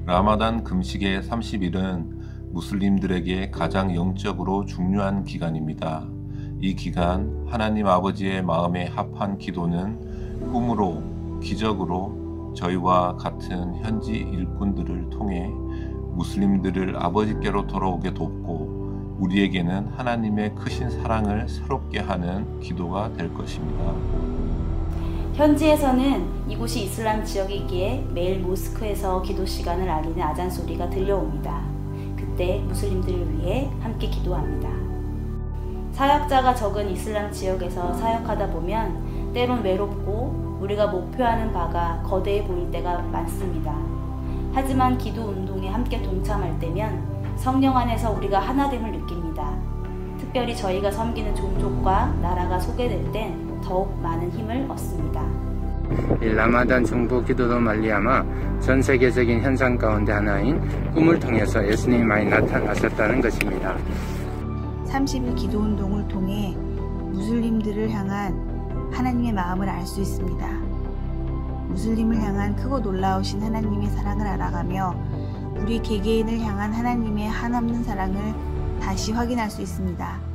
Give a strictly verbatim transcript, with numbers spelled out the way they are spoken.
라마단 금식의 삼십 일은 무슬림들에게 가장 영적으로 중요한 기간입니다. 이 기간 하나님 아버지의 마음에 합한 기도는 꿈으로, 기적으로 저희와 같은 현지 일꾼들을 통해 무슬림들을 아버지께로 돌아오게 돕고 우리에게는 하나님의 크신 사랑을 새롭게 하는 기도가 될 것입니다. 현지에서는 이곳이 이슬람 지역이기에 매일 모스크에서 기도 시간을 알리는 아잔 소리가 들려옵니다. 그때 무슬림들을 위해 함께 기도합니다. 사역자가 적은 이슬람 지역에서 사역하다 보면 때론 외롭고 우리가 목표하는 바가 거대해 보일 때가 많습니다. 하지만 기도 운동에 함께 동참할 때면 성령 안에서 우리가 하나됨을 느낍니다. 특별히 저희가 섬기는 종족과 나라가 소개될 땐 더욱 많은 힘을 얻습니다. 이 라마단 중보 기도로 말미암아 전 세계적인 현상 가운데 하나인 꿈을 통해서 예수님이 많이 나타나셨다는 것입니다. 삼십 일 기도 운동을 통해 무슬림들을 향한 하나님의 마음을 알 수 있습니다. 무슬림을 향한 크고 놀라우신 하나님의 사랑을 알아가며 우리 개개인을 향한 하나님의 한없는 사랑을 다시 확인할 수 있습니다.